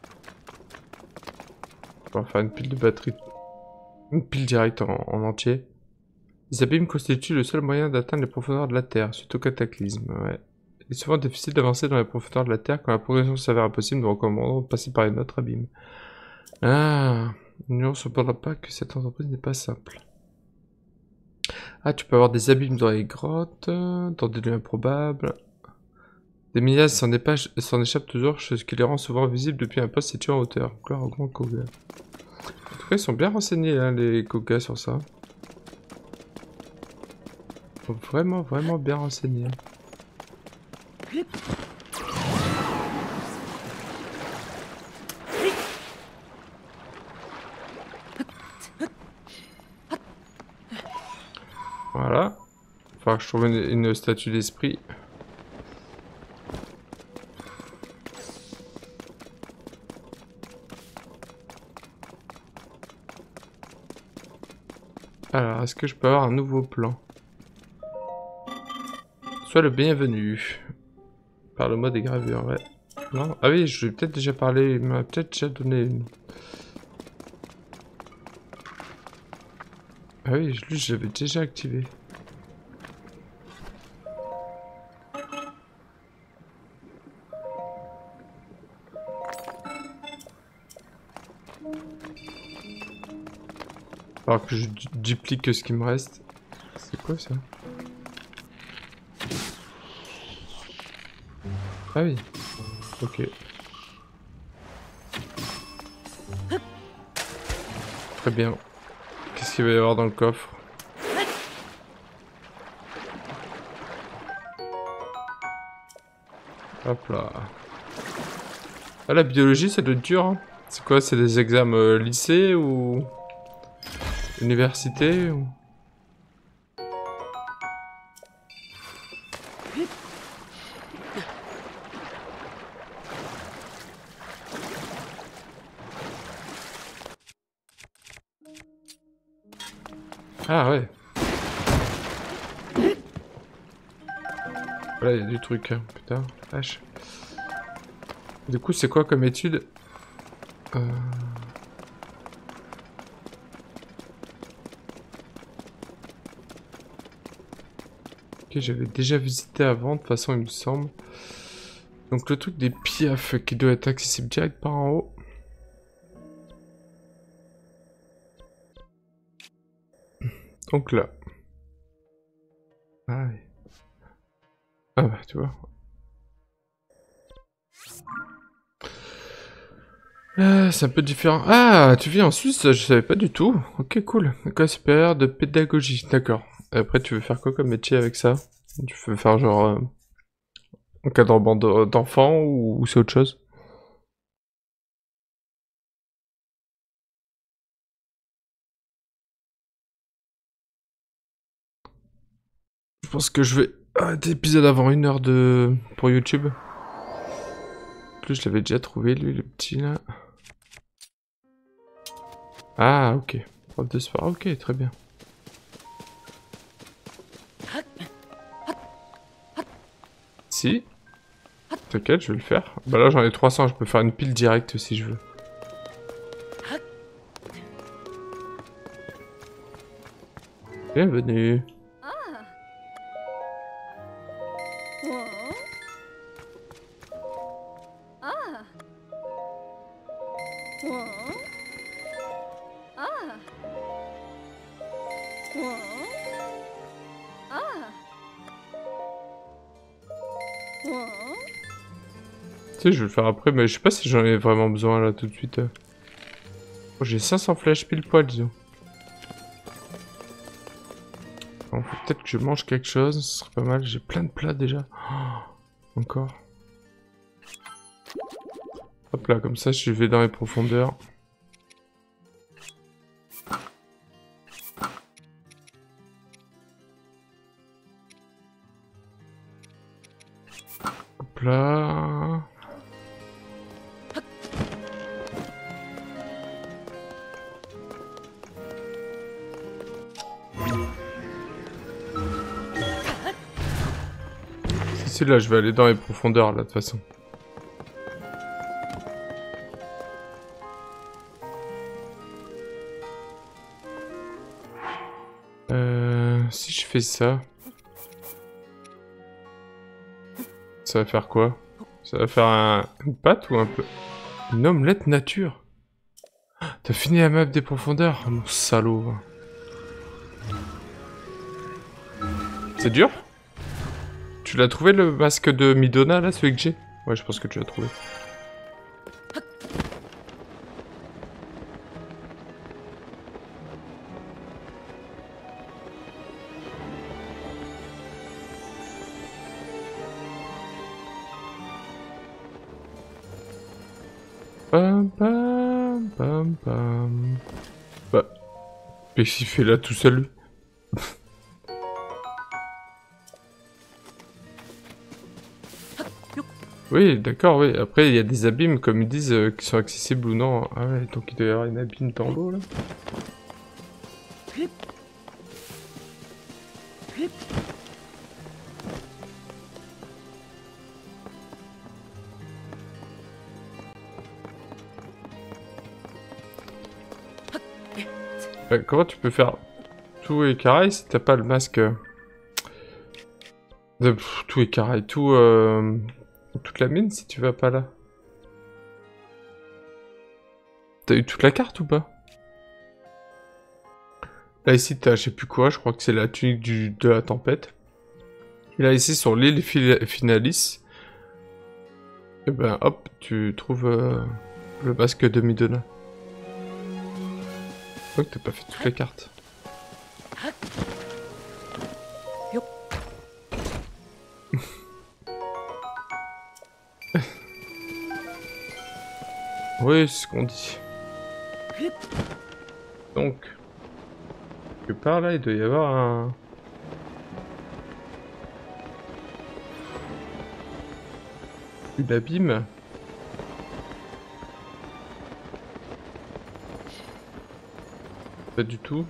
On va faire une pile de batterie. Une pile directe en, en entier. Les abîmes constituent le seul moyen d'atteindre les profondeurs de la Terre, suite au cataclysme, ouais. Il est souvent difficile d'avancer dans les profondeurs de la Terre quand la progression s'avère impossible, nous recommandons de passer par une autre abîme. Ah, nous ne cependant pas que cette entreprise n'est pas simple. Ah, tu peux avoir des abîmes dans les grottes, dans des lieux improbables. Des milliards s'en échappent toujours, ce qui les rend souvent visibles depuis un poste situé en hauteur. Gloire au grand Koga. En tout cas, ils sont bien renseignés, hein, les Koga, sur ça. Ils sont vraiment, vraiment bien renseignés. Voilà. Il va falloir que je trouve une, une statue d'esprit. Alors, est-ce que je peux avoir un nouveau plan? Sois le bienvenu. Parle-moi des gravures, ouais. Non? Ah oui, je lui ai peut-être déjà parlé, il m'a peut-être déjà donné une. Ah oui, lui, je l'avais déjà activé. Alors que je du- duplique ce qui me reste. C'est quoi ça? Ah oui. Ok. Très bien. Qu'est-ce qu'il va y avoir dans le coffre? Hop là. Ah, la biologie, ça doit être dur, hein. C'est quoi? C'est des examens euh, lycée ou université ou... Ah ouais. Voilà, il y a du truc, hein. Putain, vache. Du coup, c'est quoi comme étude? euh... Ok, j'avais déjà visité avant, de toute façon, il me semble. Donc le truc des piafs qui doit être accessible direct par en haut. Donc là. Ah oui. Ah bah, tu vois. Ah, c'est un peu différent. Ah, tu vis en Suisse? Je savais pas du tout. Ok, cool. École supérieure de pédagogie. D'accord. Après, tu veux faire quoi comme métier avec ça? Tu veux faire genre... Euh, encadrement de- d'enfants ou, ou c'est autre chose? Je pense que je vais arrêter l'épisode avant une heure de... pour YouTube. En plus, je l'avais déjà trouvé, lui, le petit, là. Ah, ok. Prof de sport. Ok, très bien. Si. T'inquiète, je vais le faire. Bah là, j'en ai trois cents. Je peux faire une pile directe si je veux. Bienvenue. Tu sais, je vais le faire après, mais je sais pas si j'en ai vraiment besoin là tout de suite. Oh, j'ai cinq cents flèches pile poil, disons. Bon, faut peut-être que je mange quelque chose, ce serait pas mal. J'ai plein de plats déjà. Oh, encore. Hop là, comme ça, je vais dans les profondeurs. Hop là. Si, si, là, je vais aller dans les profondeurs, là, de toute façon. Euh, si je fais ça... Ça va faire quoi? Ça va faire un... une pâte ou un peu... Une omelette nature? T'as fini la map des profondeurs? Oh, mon salaud. C'est dur? Tu l'as trouvé le masque de Midona là, celui que j'ai? Ouais, je pense que tu l'as trouvé. Pam pam pam pam. Bah. Qu'est-ce qu'il fait là tout seul lui? Oui, d'accord, oui. Après, il y a des abîmes, comme ils disent, euh, qui sont accessibles ou non. Ah ouais, donc il doit y avoir une abîme dans l'eau, là. Euh, comment tu peux faire tout est carré si t'as pas le masque euh, de... Pff, tout est carré, tout... Euh... toute la mine si tu vas pas là. T'as eu toute la carte ou pas? Là ici t'as je sais plus quoi, je crois que c'est la tunique du... de la tempête. Et là ici sur l'île Finalis, et ben hop, tu trouves euh, le masque de Midona. Je crois que t'as pas fait toutes les cartes. Oui, c'est ce qu'on dit. Donc, que par là, il doit y avoir un... une abîme. Pas du tout.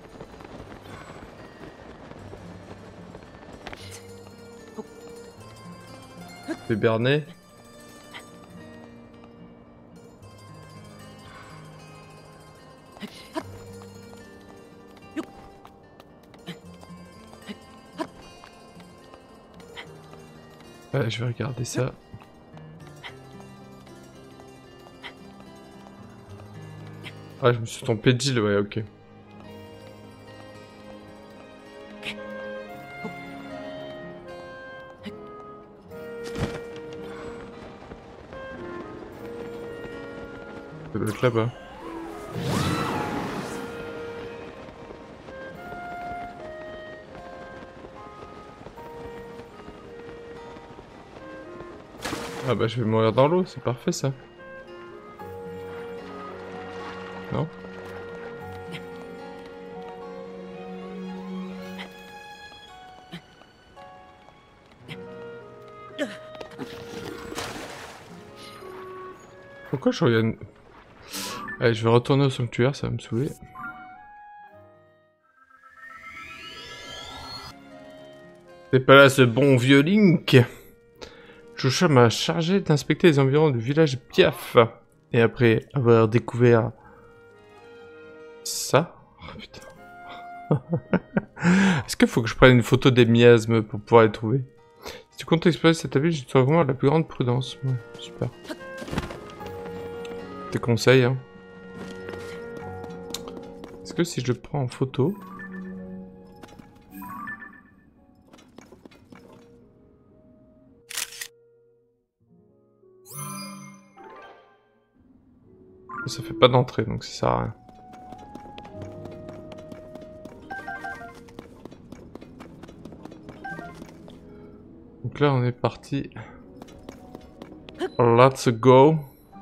C'est Bernet. Ouais, je vais regarder ça. Ah, je me suis trompé d'île, ouais, ok. Ça doit être là-bas. Ah bah je vais mourir dans l'eau, c'est parfait ça. Non? Pourquoi je regarde... Allez, je vais retourner au sanctuaire, ça va me saouler. C'est pas là ce bon vieux Link. Joshua m'a chargé d'inspecter les environs du village Piaf. Et après avoir découvert... ça? Oh putain. Est-ce qu'il faut que je prenne une photo des miasmes pour pouvoir les trouver? Si tu comptes explorer cette ville, je te recommande la plus grande prudence. Ouais, super. Tes conseils, hein. Est-ce que si je le prends en photo... Ça fait pas d'entrée, donc ça sert à rien. Donc là, on est parti. Let's go.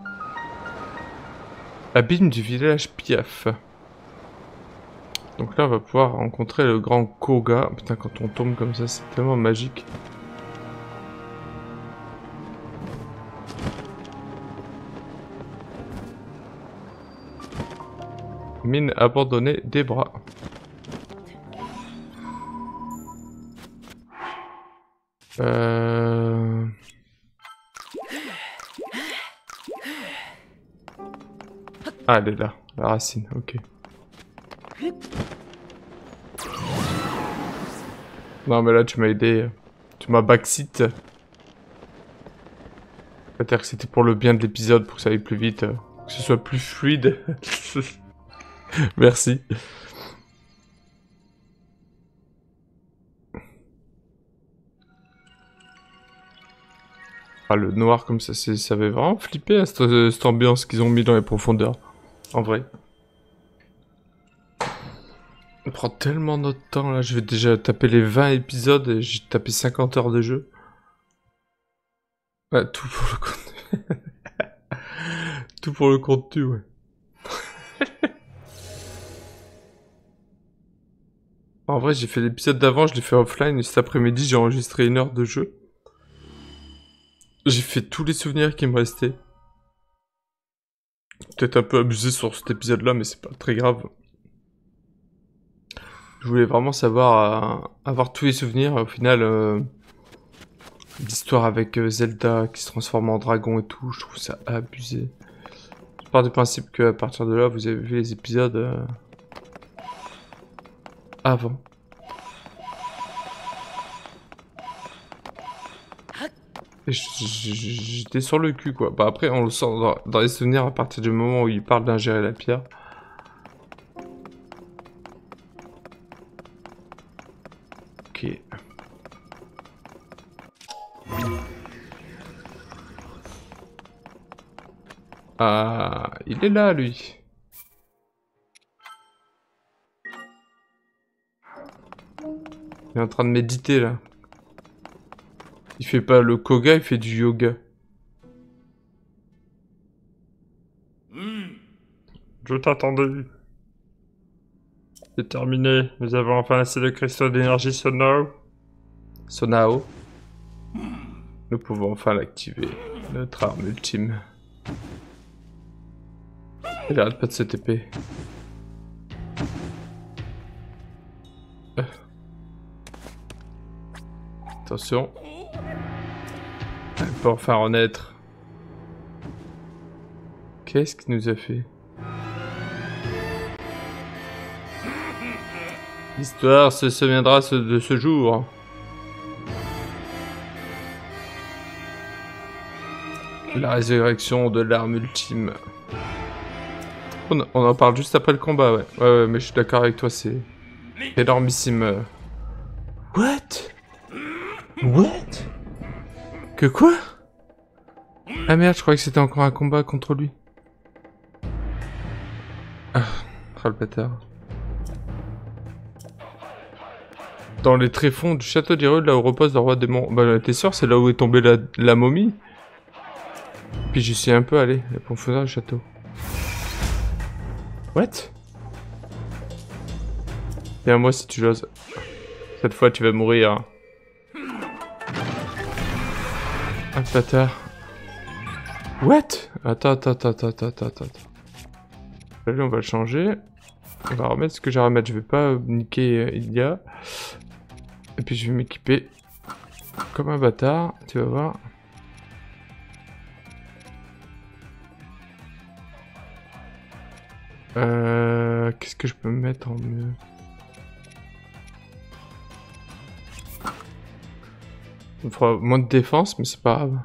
Abîme du village Piaf. Donc là, on va pouvoir rencontrer le grand Koga. Putain, quand on tombe comme ça, c'est tellement magique. Mine abandonnée des bras. Euh... Ah, elle est là, la racine, ok. Non mais là tu m'as aidé, tu m'as backseat. C'est-à-dire que c'était pour le bien de l'épisode, pour que ça aille plus vite, que ce soit plus fluide. Merci. Ah, le noir comme ça, ça avait vraiment flippé à cette, cette ambiance qu'ils ont mis dans les profondeurs. En vrai. On prend tellement notre temps là, je vais déjà taper les vingt épisodes et j'ai tapé cinquante heures de jeu. Ouais, tout pour le contenu. Tout pour le contenu, ouais. En vrai, j'ai fait l'épisode d'avant, je l'ai fait offline, et cet après-midi, j'ai enregistré une heure de jeu. J'ai fait tous les souvenirs qui me restaient. Peut-être un peu abusé sur cet épisode-là, mais c'est pas très grave. Je voulais vraiment savoir, euh, avoir tous les souvenirs, au final, euh, l'histoire avec euh, Zelda qui se transforme en dragon et tout, je trouve ça abusé. Je pars du principe qu'à partir de là, vous avez vu les épisodes euh, avant. Et j'étais sur le cul, quoi. Bah après, on le sent dans, dans les souvenirs à partir du moment où il parle d'ingérer la pierre. Ok. Ah, il est là, lui. Il est en train de méditer, là. Il fait pas le koga, il fait du yoga. Je t'attendais. C'est terminé. Nous avons enfin assez de cristaux d'énergie Sonao. Sonao. Nous pouvons enfin l'activer. Notre arme ultime. Il arrête pas de se T P. Euh. Attention. Elle peut enfin renaître. Qu'est-ce qu'il nous a fait? L'histoire se souviendra de ce jour. La résurrection de l'arme ultime. On, on en parle juste après le combat, ouais. Ouais, ouais, mais je suis d'accord avec toi, c'est énormissime. What? What? Que quoi? Ah merde, je croyais que c'était encore un combat contre lui. Ah, oh, le bâtard. Dans les tréfonds du château d'Hyrule, là où repose le roi démon. Bah, t'es sûr, c'est là où est tombée la, la momie? Puis j'y suis un peu allé, la profondeur du château. What? Viens moi si tu l'oses. Cette fois tu vas mourir. Ah le bâtard. What? Attends, attends, attends, attends, attends, attends. Là on va le changer. On va remettre ce que j'ai à remettre. Je vais pas niquer euh, Ilia. Et puis je vais m'équiper comme un bâtard. Tu vas voir. Euh, Qu'est-ce que je peux me mettre en mieux? Il fera moins de défense, mais c'est pas grave.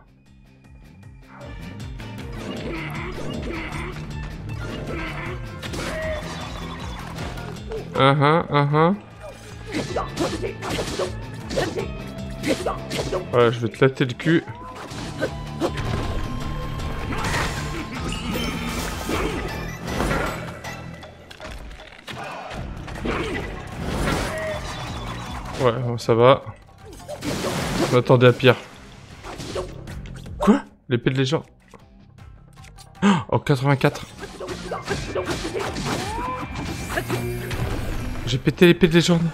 Uh -huh, uh -huh. Voilà, je vais te latter le cul. Ouais, bon, ça va. On attendait à pire. Quoi? L'épée de légende. Oh, quatre-vingt-quatre. J'ai pété l'épée de légende.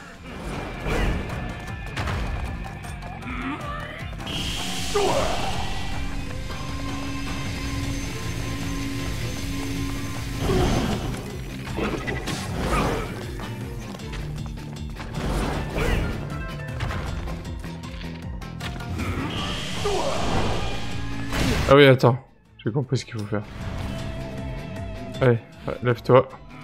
Ah oui, attends. J'ai compris ce qu'il faut faire. Allez, lève-toi.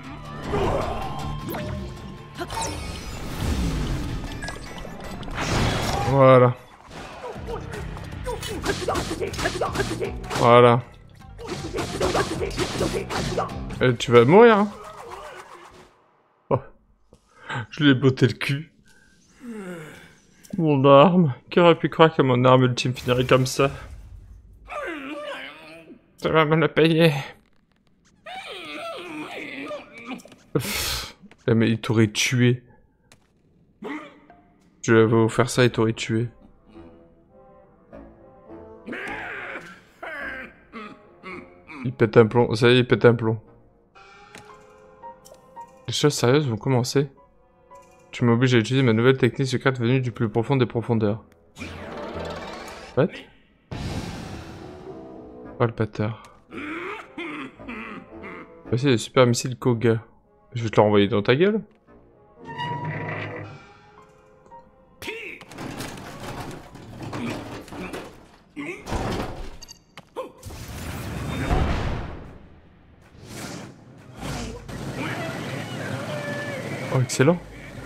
Voilà. Voilà. Et tu vas mourir, hein. Oh. Je lui ai botté le cul. Mon arme. Qui aurait pu croire que mon arme ultime finirait comme ça? Ça va me le payer. Pff. Mais il t'aurait tué. Je vais vous faire ça, il t'aurait tué. Il pète un plomb. Ça y est, il pète un plomb. Les choses sérieuses vont commencer. Tu m'obliges à utiliser ma nouvelle technique secrète venue du plus profond des profondeurs. What? Oh le bâtard. Voici le super missile Koga. Je vais te l'envoyer dans ta gueule. Oh excellent.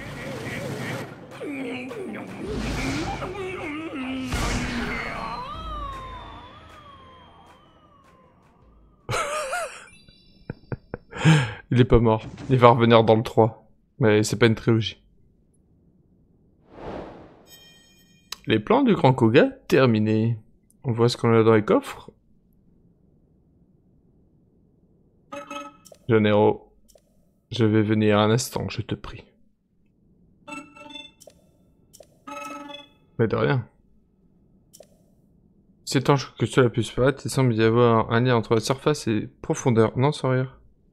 Il est pas mort. Il va revenir dans le trois. Mais c'est pas une trilogie. Les plans du grand Koga terminés. On voit ce qu'on a dans les coffres. Jeune héros, je vais venir un instant, je te prie. Mais de rien. C'est étrange que cela puisse paraître, il semble y avoir un lien entre la surface et profondeur. Non, sans rire.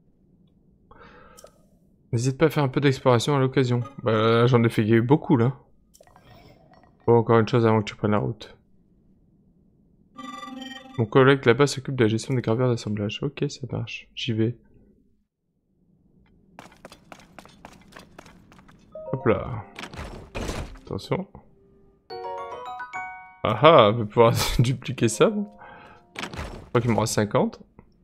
N'hésite pas à faire un peu d'exploration à l'occasion. Bah, j'en ai fait beaucoup, là. Bon, encore une chose avant que tu prennes la route. Mon collègue là-bas s'occupe de la gestion des gravures d'assemblage. Ok, ça marche. J'y vais. Hop là. Attention. Ah ah, on va pouvoir dupliquer ça. Bon. Je crois qu'il me reste cinquante.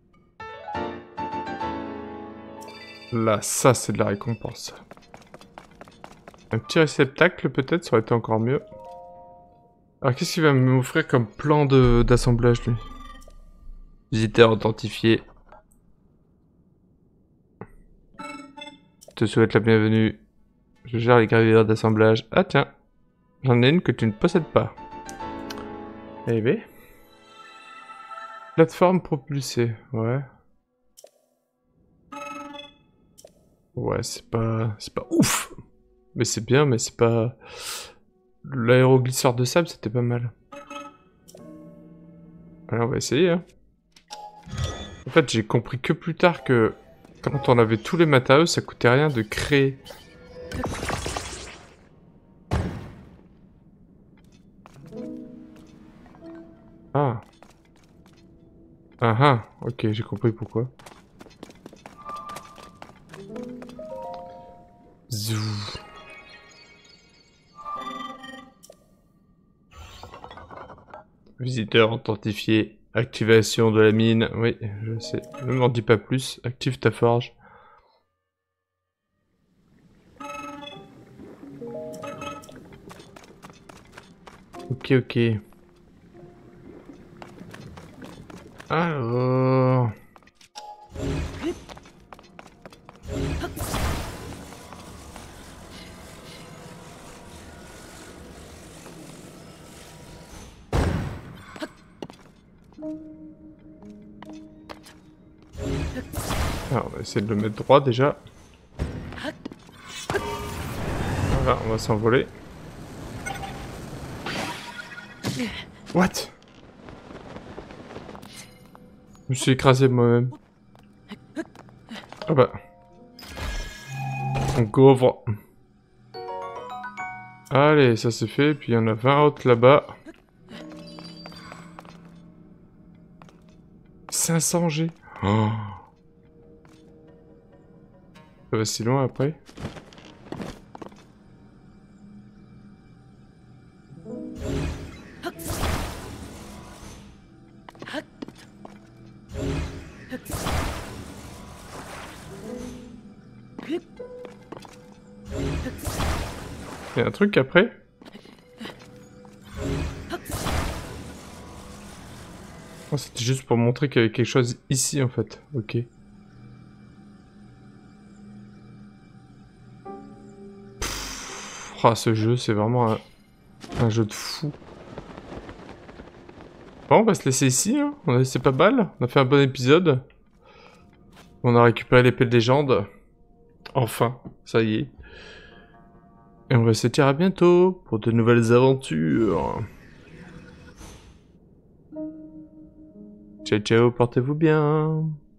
Là, ça c'est de la récompense. Un petit réceptacle peut-être, ça aurait été encore mieux. Alors qu'est-ce qu'il va m'offrir comme plan d'assemblage lui? Visiteur authentifié. Je te souhaite la bienvenue. Je gère les gravures d'assemblage. Ah tiens, j'en ai une que tu ne possèdes pas. Eh bien. Plateforme propulsée, ouais. Ouais, c'est pas... c'est pas ouf. Mais c'est bien, mais c'est pas... L'aéroglisseur de sable, c'était pas mal. Alors on va essayer, hein. En fait, j'ai compris que plus tard que... quand on avait tous les matériaux, ça coûtait rien de créer. Ah. Ah ah, ok, j'ai compris pourquoi. Zou. Visiteur authentifié. Activation de la mine. Oui, je sais. Ne m'en dis pas plus. Active ta forge. Ok, ok. Alors... Alors, on va essayer de le mettre droit déjà. Voilà, on va s'envoler. What? Je me suis écrasé moi-même. Ah bah. On couvre. Allez, ça c'est fait. Puis il y en a vingt autres là-bas. cinq cents G. Oh. Ça va si loin après. Il y a un truc après. Oh, c'était juste pour montrer qu'il y avait quelque chose ici en fait. Ok. Ah, ce jeu, c'est vraiment un, un jeu de fou. Bon, on va se laisser ici, hein. On a laissé pas mal. On a fait un bon épisode. On a récupéré l'épée de légende. Enfin, ça y est. Et on va se dire à bientôt pour de nouvelles aventures. Ciao ciao, portez-vous bien.